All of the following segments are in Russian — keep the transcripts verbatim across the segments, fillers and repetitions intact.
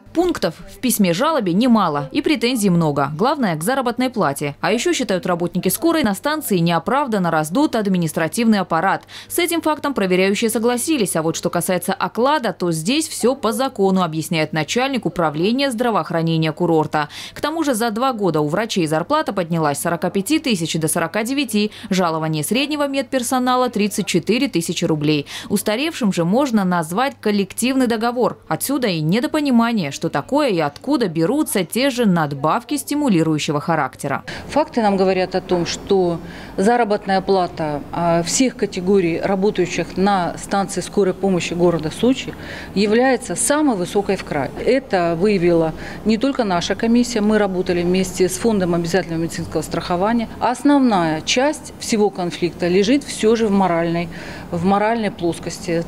Пунктов в письме жалобе немало и претензий много. Главное – к заработной плате. А еще, считают работники скорой, на станции неоправданно раздут административный аппарат. С этим фактом проверяющие согласились. А вот что касается оклада, то здесь все по закону, объясняет начальник управления здравоохранения курорта. К тому же за два года у врачей зарплата поднялась с сорока пяти тысяч до сорока девяти. Жалование среднего медперсонала – тридцать четыре тысячи рублей. Устаревшим же можно назвать коллективный договор. Отсюда и недопонимание, что такое и откуда берутся те же надбавки стимулирующего характера. Факты нам говорят о том, что заработная плата всех категорий работающих на станции скорой помощи города Сочи является самой высокой в крае. Это выявила не только наша комиссия, мы работали вместе с Фондом обязательного медицинского страхования. Основная часть всего конфликта лежит все же в моральной, в моральной плоскости.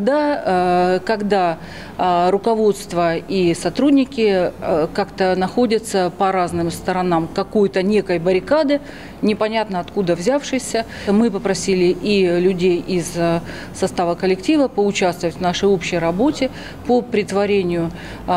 Тогда, когда руководство и сотрудники как-то находятся по разным сторонам какой-то некой баррикады, непонятно откуда взявшейся, мы попросили и людей из состава коллектива поучаствовать в нашей общей работе по претворению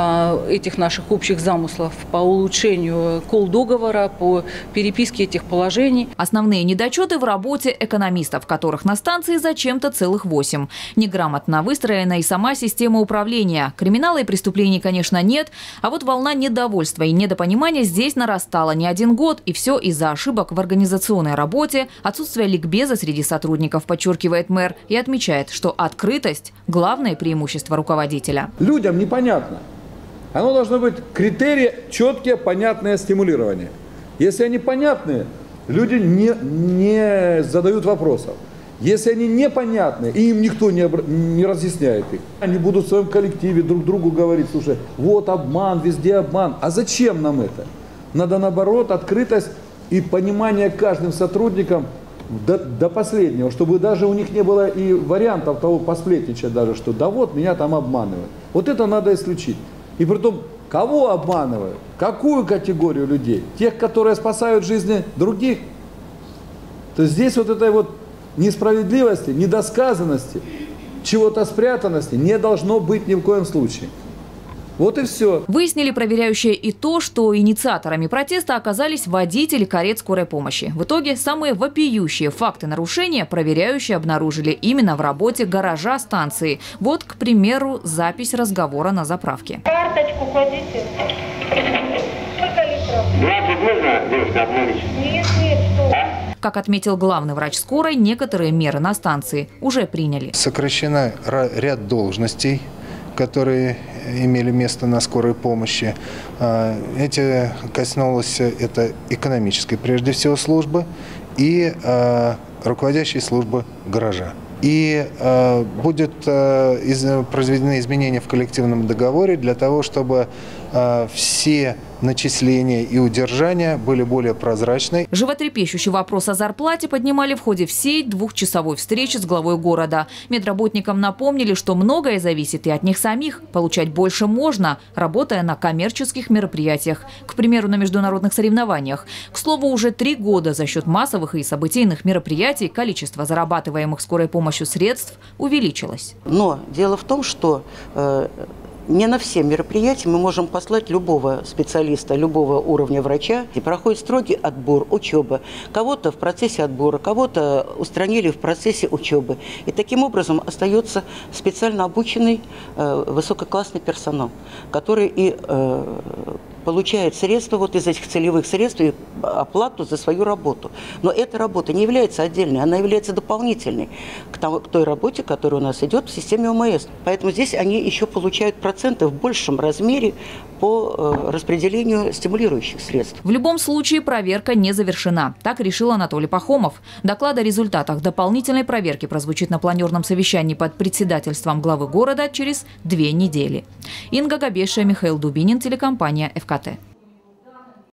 этих наших общих замыслов, по улучшению колл-договора, по переписке этих положений. Основные недочеты в работе экономистов, которых на станции зачем-то целых восемь. Неграмотно выстроена и сама система управления. Криминала и преступлений, конечно, нет, а вот волна недовольства и недопонимания здесь нарастала не один год, и все из-за ошибок в организационной работе, отсутствие ликбеза среди сотрудников, подчеркивает мэр, и отмечает, что открытость – главное преимущество руководителя. Людям непонятно. Оно должно быть критерии четкие, понятные, стимулирование. Если они понятные, люди не, не задают вопросов. Если они непонятны, и им никто не, не разъясняет их, они будут в своем коллективе друг другу говорить: слушай, вот обман, везде обман. А зачем нам это? Надо, наоборот, открытость и понимание каждым сотрудникам до, до последнего, чтобы даже у них не было и вариантов того посплетничать даже, что да вот меня там обманывают. Вот это надо исключить. И притом, кого обманывают? Какую категорию людей? Тех, которые спасают жизни других? То есть здесь вот этой вот несправедливости, недосказанности, чего-то спрятанности не должно быть ни в коем случае. Вот и все. Выяснили проверяющие и то, что инициаторами протеста оказались водители карет скорой помощи. В итоге самые вопиющие факты нарушения проверяющие обнаружили именно в работе гаража станции. Вот, к примеру, запись разговора на заправке. Карточку кладите. Сколько литров? двадцать нужно, девушка, обновить? Нет, нет, что? Как отметил главный врач скорой, некоторые меры на станции уже приняли. Сокращена ряд должностей, которые имели место на скорой помощи. Эти коснулось это экономической, прежде всего, службы и руководящей службы гаража. И э, будет э, из, произведены изменения в коллективном договоре для того, чтобы э, все начисления и удержания были более прозрачны. Животрепещущий вопрос о зарплате поднимали в ходе всей двухчасовой встречи с главой города. Медработникам напомнили, что многое зависит и от них самих. Получать больше можно, работая на коммерческих мероприятиях, к примеру, на международных соревнованиях. К слову, уже три года за счет массовых и событийных мероприятий количество зарабатываемых скорой помощью средств увеличилось. Но дело в том, что э, не на все мероприятия мы можем послать любого специалиста, любого уровня врача. И проходит строгий отбор, учеба. Кого-то в процессе отбора, кого-то устранили в процессе учебы. И таким образом остается специально обученный э, высококлассный персонал, который и э, получает средства вот из этих целевых средств и оплату за свою работу. Но эта работа не является отдельной, она является дополнительной к, тому, к той работе, которая у нас идет в системе ОМС. Поэтому здесь они еще получают проценты в большем размере по э, распределению стимулирующих средств. В любом случае проверка не завершена. Так решил Анатолий Пахомов. Доклад о результатах дополнительной проверки прозвучит на планерном совещании под председательством главы города через две недели. Инга Габеша, Михаил Дубинин, телекомпания ФКТ.